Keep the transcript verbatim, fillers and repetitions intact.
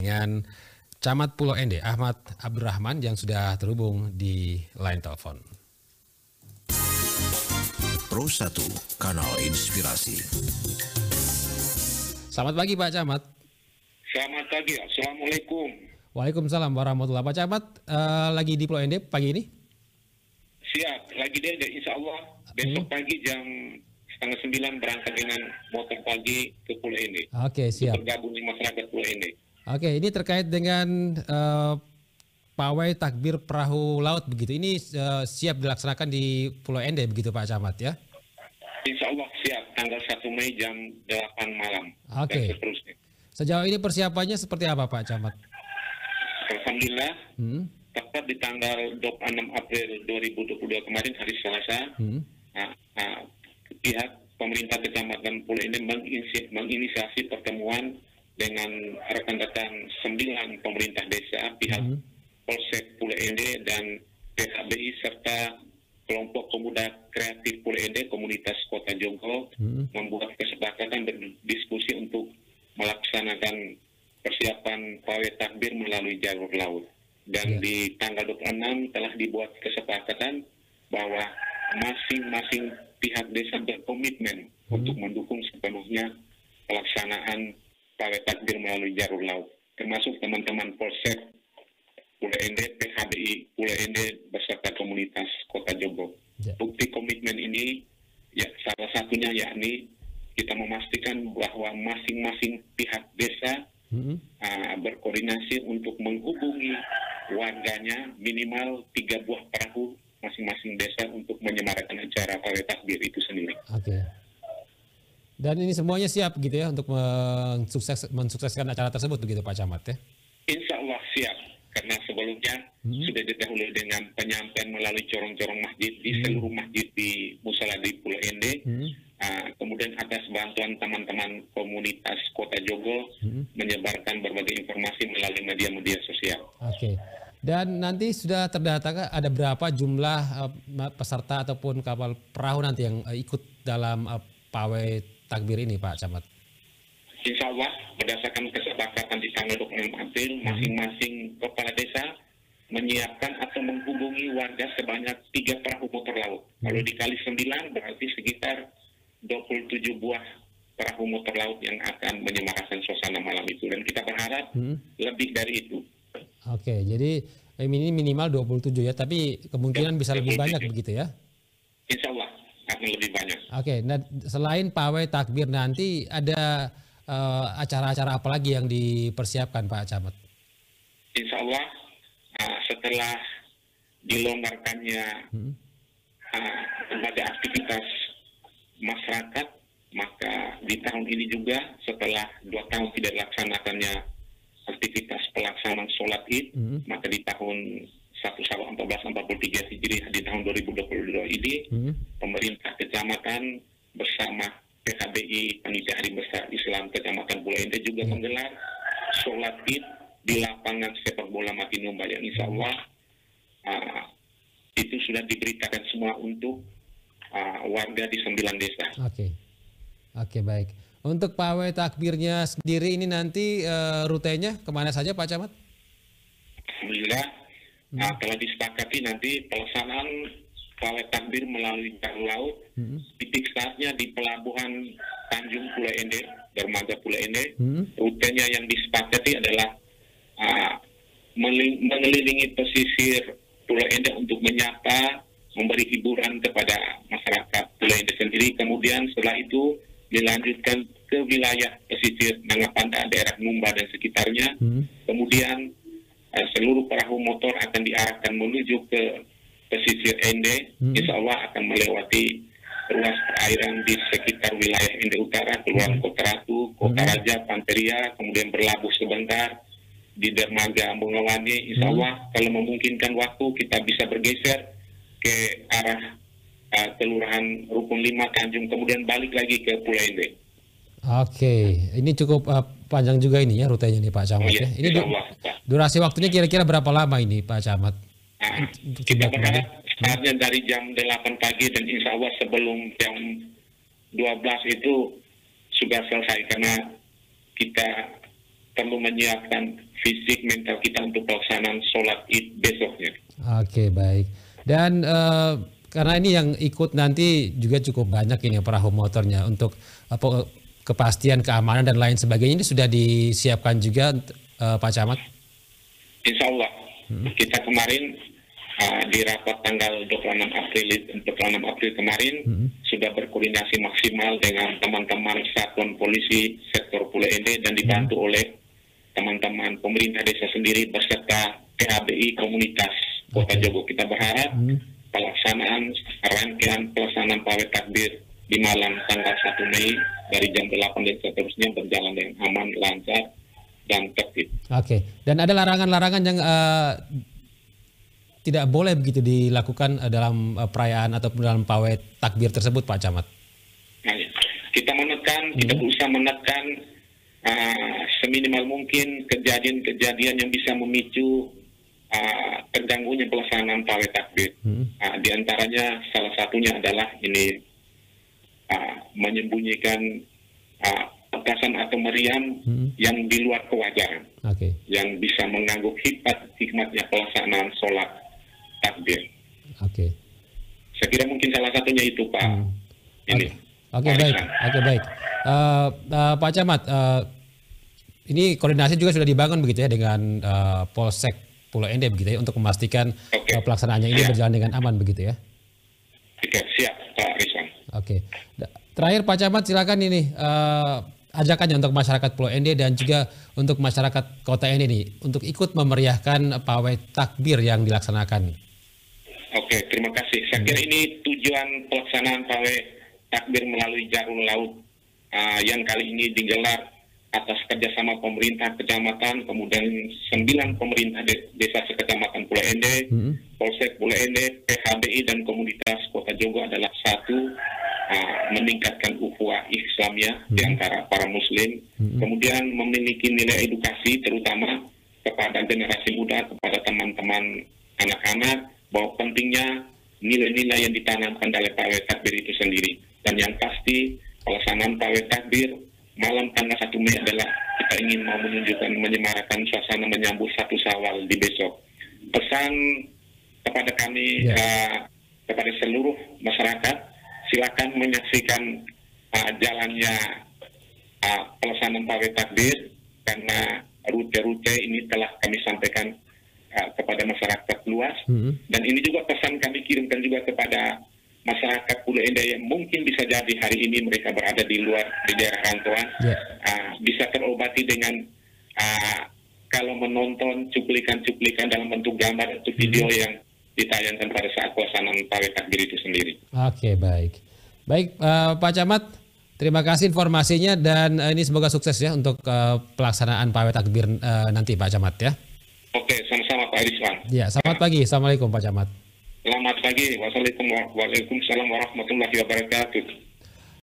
dengan Camat Pulau Ende, Ahmad Abdurrahman yang sudah terhubung di line telepon. Pro satu, Kanal Inspirasi. Selamat pagi Pak Camat. Selamat pagi, Assalamualaikum. Waalaikumsalam warahmatullahi wabarakatuh. Pak Camat, uh, lagi di Pulau Ende pagi ini? Siap, lagi deh, insya Allah besok hmm. pagi jam setengah sembilan berangkat dengan motor pagi ke Pulau Ende. Oke, siap. Bergabung di masyarakat Pulau Ende. Oke, ini terkait dengan uh, pawai takbir perahu laut begitu. Ini uh, siap dilaksanakan di Pulau Ende begitu Pak Camat ya? Insya Allah siap, tanggal satu Mei jam delapan malam. Oke. Dan seterusnya. Sejauh ini persiapannya seperti apa Pak Camat? Alhamdulillah, hmm. tepat di tanggal dua puluh enam April dua ribu dua puluh dua kemarin hari Selasa, hmm. nah, nah, pihak pemerintah Kecamatan Pulau Ende menginisiasi pertemuan dengan rekan-rekan sembilan pemerintah desa, pihak hmm. Polsek Pulau Ende dan P H B I serta kelompok pemuda kreatif Pulau Ende, komunitas Kota Jonggo hmm. membuat kesepakatan berdiskusi untuk melaksanakan persiapan pawai takbir melalui jalur laut. Dan yeah. di tanggal dua puluh enam telah dibuat kesepakatan bahwa masing-masing pihak desa berkomitmen hmm. untuk mendukung sepenuhnya pelaksanaan pawai takbir melalui jalur laut, termasuk teman-teman Polsek Pulau Ende, P H B I Pulau Ende beserta komunitas Kota Jonggo. Yeah. Bukti komitmen ini, ya salah satunya yakni kita memastikan bahwa masing-masing pihak desa mm-hmm. uh, berkoordinasi untuk menghubungi warganya minimal tiga buah perahu masing-masing desa untuk menyemarakan acara pawai takbir itu sendiri. Oke. Okay. Dan ini semuanya siap gitu ya untuk mensukses, mensukseskan acara tersebut begitu Pak Camat ya? Insya Allah siap, karena sebelumnya hmm. sudah didahului dengan penyampaian melalui corong-corong masjid di hmm. seluruh masjid di Musala di Pulau Ende. Hmm. Uh, kemudian atas bantuan teman-teman komunitas Kota Jonggo hmm. menyebarkan berbagai informasi melalui media-media sosial. Oke. Okay. Dan nanti sudah terdata ada berapa jumlah uh, peserta ataupun kapal perahu nanti yang uh, ikut dalam uh, pawai takbir ini Pak Camat? Insya Allah berdasarkan kesepakatan di tanggal dua puluh enam April, masing-masing kepala desa menyiapkan atau menghubungi warga sebanyak tiga perahu motor laut. Hmm. Kalau dikali sembilan berarti sekitar dua puluh tujuh buah perahu motor laut yang akan menyemarakan suasana malam itu. Dan kita berharap hmm. lebih dari itu. Oke, jadi ini minimal dua puluh tujuh ya, tapi kemungkinan bisa lebih banyak begitu ya? Insya Allah akan lebih banyak. Oke, nah selain pawai takbir nanti ada uh, acara-acara apa lagi yang dipersiapkan Pak Camat? Insya Allah uh, setelah dilonggarkannya hmm. uh, berbagai aktivitas masyarakat, maka di tahun ini juga setelah dua tahun tidak dilaksanakannya aktivitas pelaksanaan sholat id, hmm. maka di tahun satu Syawal seribu empat ratus empat puluh tiga Hijriah di tahun dua ribu dua puluh dua ini, hmm. pemerintah kecamatan bersama P H B I Panitia Hari Besar Islam Kecamatan Pulau Ende juga hmm. menggelar sholat id di lapangan sepak bola Mati Numba yang insya Allah uh, itu sudah diberitakan semua untuk uh, warga di sembilan desa. Oke, okay. oke okay, baik. Untuk pawai takbirnya sendiri ini nanti uh, rutenya kemana saja Pak Camat? Alhamdulillah hmm. uh, telah disepakati nanti pelaksanaan pawai takbir melalui jalur laut. Hmm. Titik startnya di pelabuhan Tanjung Pulau Ende, dermaga Pulau Ende. Hmm. Rutenya yang disepakati adalah uh, mengelilingi pesisir Pulau Ende untuk menyapa, memberi hiburan kepada masyarakat Pulau Ende sendiri. Kemudian setelah itu dilanjutkan ke wilayah pesisir Nangapanda, daerah Numba dan sekitarnya. Hmm. Kemudian uh, seluruh perahu motor akan diarahkan menuju ke pesisir Ende. Hmm. Insya Allah akan melewati ruas perairan di sekitar wilayah Ende Utara, keluar hmm. Kota Ratu, Kota hmm. Raja, Panteria, kemudian berlabuh sebentar di dermaga Bongawani. Insya Allah hmm. kalau memungkinkan waktu kita bisa bergeser ke arah Uh, Kelurahan Rukun lima Tanjung, kemudian balik lagi ke Pulau Ende. Oke, ini cukup uh, panjang juga ini ya rutenya nih Pak Camat. Oh, iya, ya. Ini du Allah, durasi waktunya kira-kira berapa lama ini Pak Camat? Nah, kita berharap startnya dari jam delapan pagi dan insya Allah sebelum jam dua belas itu sudah selesai, karena kita perlu menyiapkan fisik mental kita untuk pelaksanaan sholat id besoknya. Oke, baik. Dan uh, karena ini yang ikut nanti juga cukup banyak ini perahu motornya untuk apa, kepastian keamanan dan lain sebagainya, ini sudah disiapkan juga uh, Pak Camat? Insya Allah. Hmm. Kita kemarin uh, di rapat tanggal dua puluh enam April, dua puluh enam April kemarin hmm. sudah berkoordinasi maksimal dengan teman-teman satuan polisi sektor Pulau Ende dan dibantu hmm. oleh teman-teman pemerintah desa sendiri beserta P H B I komunitas Kota okay. Jogo. Kita berharap hmm. pelaksanaan rangkaian pelaksanaan pawai takbir di malam tanggal satu Mei dari jam delapan dan seterusnya berjalan dengan aman, lancar, dan tertib. Oke, okay. Dan ada larangan-larangan yang uh, tidak boleh begitu dilakukan uh, dalam uh, perayaan ataupun dalam pawai takbir tersebut, Pak Camat? Nah, ya. Kita menekan, hmm. kita berusaha menekan uh, seminimal mungkin kejadian-kejadian yang bisa memicu Uh, terganggunya pelaksanaan pawai takbir. Hmm. Uh, di antaranya salah satunya adalah ini uh, menyembunyikan uh, petasan atau meriam hmm. yang di luar kewajaran, okay. yang bisa mengganggu hikmat hikmatnya pelaksanaan sholat takbir. Oke. Okay. Saya kira mungkin salah satunya itu, Pak. Hmm. Ini. Oke, okay, baik. Oke, okay, baik. Uh, uh, Pak Camat, uh, ini koordinasi juga sudah dibangun begitu ya dengan uh, Polsek Pulau Ende begitu ya, untuk memastikan okay. uh, pelaksanaannya ini siap. berjalan dengan aman begitu ya. Oke, siap Pak Rizwan. Oke. Terakhir Pak Camat, silakan ini uh, ajakannya untuk masyarakat Pulau Ende dan juga untuk masyarakat Kota Ende nih untuk ikut memeriahkan pawai takbir yang dilaksanakan. Oke, terima kasih. Saya kira ini tujuan pelaksanaan pawai takbir melalui Jarum Laut uh, yang kali ini digelar atas kerjasama pemerintah kecamatan, kemudian sembilan pemerintah desa sekecamatan Pulau Ende, hmm. Polsek Pulau Ende, P H B I dan komunitas Kota Jogo adalah satu, uh, meningkatkan ukhuwah Islamiyah hmm. di antara para Muslim, hmm. kemudian memiliki nilai edukasi terutama kepada generasi muda, kepada teman-teman anak-anak bahwa pentingnya nilai-nilai yang ditanamkan dalam pawai takbir itu sendiri. Dan yang pasti pelaksanaan pawai takbir malam tanggal satu Mei adalah kita ingin mau menunjukkan, menyemarakan suasana menyambut satu Syawal di besok. Pesan kepada kami, yeah. uh, kepada seluruh masyarakat, silakan menyaksikan uh, jalannya uh, pelaksanaan pawai takbir, karena rute-rute ini telah kami sampaikan uh, kepada masyarakat luas. Mm-hmm. Dan ini juga pesan kami kirimkan juga kepada masyarakat Pulau Ende yang mungkin bisa jadi hari ini mereka berada di luar, di daerah rantauan, yeah. uh, bisa terobati dengan uh, kalau menonton cuplikan-cuplikan dalam bentuk gambar atau video mm-hmm. yang ditayangkan pada saat pelaksanaan pawai takbir itu sendiri. Oke, okay, baik. Baik, uh, Pak Camat, terima kasih informasinya dan uh, ini semoga sukses ya untuk uh, pelaksanaan pawai takbir uh, nanti, Pak Camat ya. Oke, okay, sama-sama Pak Rizwan. Ya, selamat pagi. Assalamualaikum Pak Camat. Selamat pagi. Wassalamualaikum warahmatullahi wabarakatuh.